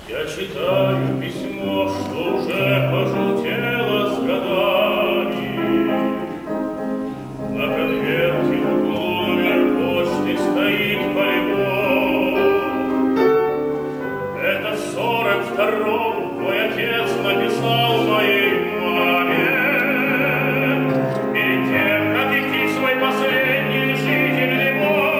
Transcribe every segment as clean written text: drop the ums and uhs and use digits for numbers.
Я читаю письмо, что уже пожелтело с годами. На конверте в углу номер почты стоит полигон. Это в 42-м мой отец написал моей маме. Перед тем, как идти в свой последний жизненный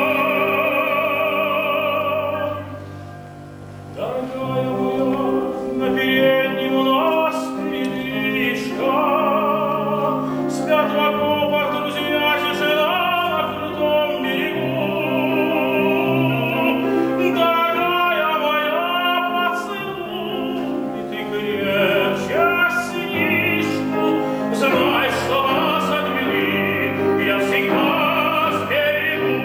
бой. Дорогая моя, на переднем у нас передвижка. Спят в окопах друзья, тишина на крутом берегу. Дорогая моя, поцелуй, ты крепче снишку. Знай, что вас отвели, я всегда сберегу.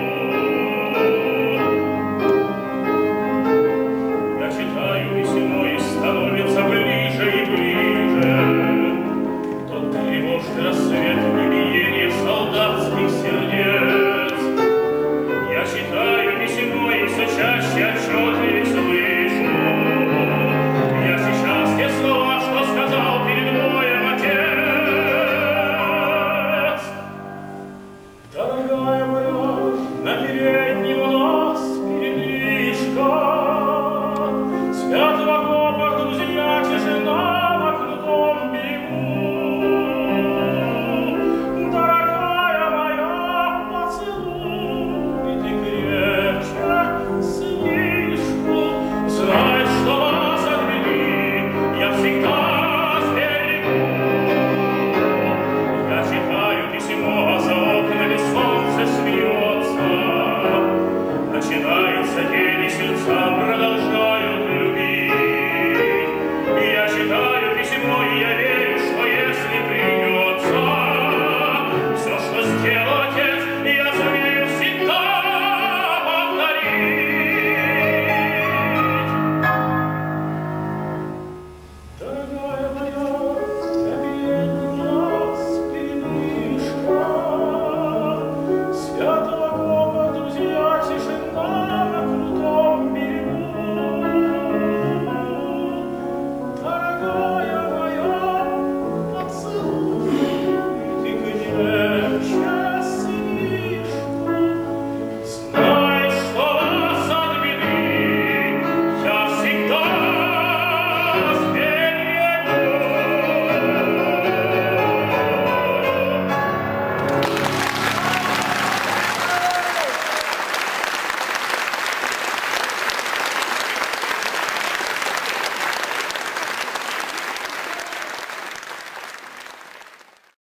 Я читаю письмо и становится ближе и ближе. Тот тревожный рассвет и биение солдатских сердец. Я читаю письмо и все чаще отчетливее слышу. Я сейчас те слова, что сказал перед боем отец. Дорогая моя, на переднем у нас передвижка. Спят в окопах друзья, тишина на крутом берегу. Дорогая моя, поцелуй, ты крепче снишку. Знай, что вас отвели, я всегда сберегу. Я читаю письмо, а за окнами солнце смеется. Начинается день, и сердца продолжают